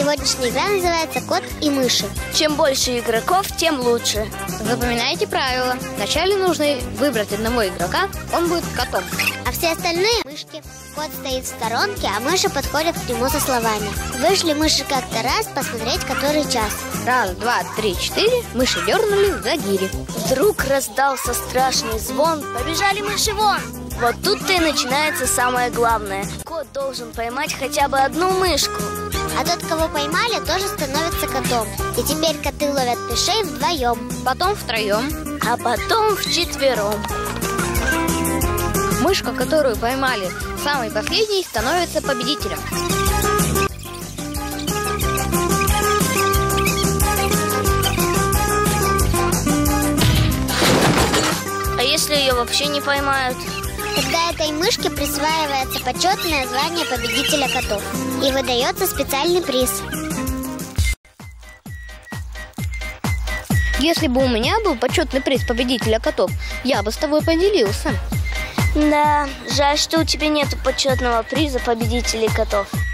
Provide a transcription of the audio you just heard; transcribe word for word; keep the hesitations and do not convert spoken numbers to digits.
Сегодняшняя игра называется «Кот и мыши». Чем больше игроков, тем лучше. Запоминайте правила. Вначале нужно выбрать одного игрока, он будет котом. А все остальные – мышки. Кот стоит в сторонке, а мыши подходят к нему со словами. Вышли мыши как-то раз посмотреть, который час. Раз, два, три, четыре. Мыши дернули за гири. Вдруг раздался страшный звон. Побежали мыши вон! Вот тут-то и начинается самое главное. Кот должен поймать хотя бы одну мышку. А тот, кого поймали, тоже становится котом. И теперь коты ловят мышей вдвоем. Потом втроем. А потом вчетвером. Мышка, которую поймали самой последней, становится победителем. А если ее вообще не поймают? Тогда этой мышке присваивается почетное звание победителя котов. И выдается специальный приз. Если бы у меня был почетный приз победителя котов, я бы с тобой поделился. Да, жаль, что у тебя нету почетного приза победителей котов.